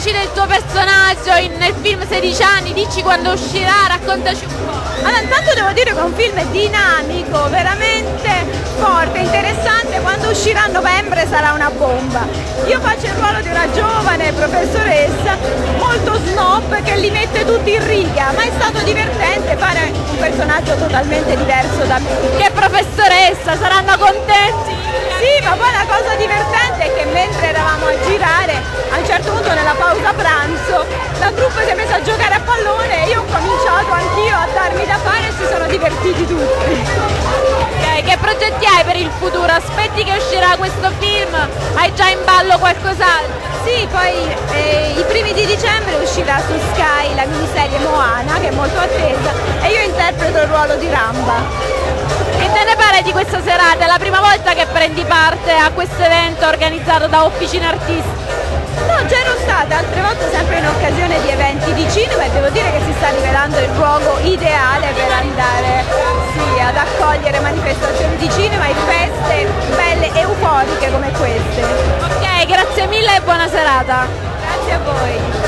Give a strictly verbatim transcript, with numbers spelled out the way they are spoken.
Parlaci del tuo personaggio in, nel film sedici anni, dici quando uscirà, raccontaci un po'. Allora, intanto devo dire che è un film dinamico, veramente forte, interessante. Quando uscirà a novembre sarà una bomba. Io faccio il ruolo di una giovane professoressa molto snob che li mette tutti in riga, ma è stato divertente fare un personaggio totalmente diverso da me. Che professoressa, saranno contenti? Sì, ma poi la cosa divertente è che mentre eravamo a girare, a un certo punto nella pausa pranzo, la troupe si è messa a giocare a pallone e io ho cominciato anch'io a darmi da fare e si sono divertiti tutti. Ok, che progetti hai per il futuro? Aspetti che uscirà questo film? Hai già in ballo qualcos'altro? Sì, poi eh, i primi di dicembre uscirà su Sky la miniserie Moana, che è molto attesa, e io interpreto il ruolo di Ramba. Che te ne pare di questa serata? È la prima volta che prendi parte a questo evento organizzato da Officine Artisti? No, già ero stata altre volte sempre in occasione di eventi di cinema e devo dire che si sta rivelando il luogo ideale per andare sì, ad accogliere manifestazioni di cinema e feste belle e euforiche come queste. Ok, grazie mille e buona serata. Grazie a voi.